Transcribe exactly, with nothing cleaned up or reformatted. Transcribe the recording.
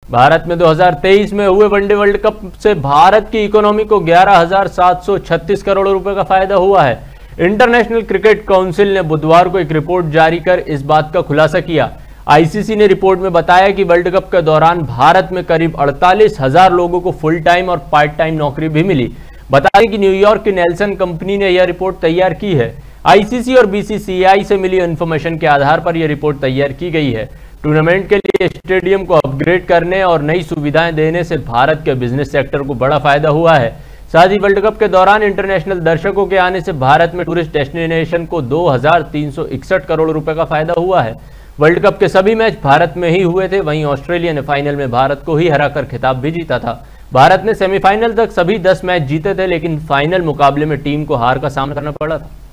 भारत में दो हज़ार तेईस में हुए वनडे वर्ल्ड कप से भारत की इकोनॉमी को ग्यारह हज़ार सात सौ छत्तीस करोड़ रुपए का फायदा हुआ है। इंटरनेशनल क्रिकेट काउंसिल ने बुधवार को एक रिपोर्ट जारी कर इस बात का खुलासा किया। आईसीसी ने रिपोर्ट में बताया कि वर्ल्ड कप के दौरान भारत में करीब अड़तालीस हजार लोगों को फुल टाइम और पार्ट टाइम नौकरी भी मिली। बता दें कि न्यूयॉर्क की नेल्सन कंपनी ने यह रिपोर्ट तैयार की है। आईसीसी और बीसीसीआई से मिली इन्फॉर्मेशन के आधार पर यह रिपोर्ट तैयार की गई है। टूर्नामेंट के लिए स्टेडियम को अपग्रेड करने और नई सुविधाएं देने से भारत के बिजनेस सेक्टर को बड़ा फायदा हुआ है। साथ ही वर्ल्ड कप के दौरान इंटरनेशनल दर्शकों के आने से भारत में टूरिस्ट डेस्टिनेशन को दो हजार तीन सौ इकसठ करोड़ रुपए का फायदा हुआ है। वर्ल्ड कप के सभी मैच भारत में ही हुए थे। वहीं ऑस्ट्रेलिया ने फाइनल में भारत को ही हराकर खिताब भी जीता था। भारत ने सेमीफाइनल तक सभी दस मैच जीते थे, लेकिन फाइनल मुकाबले में टीम को हार का सामना करना पड़ा था।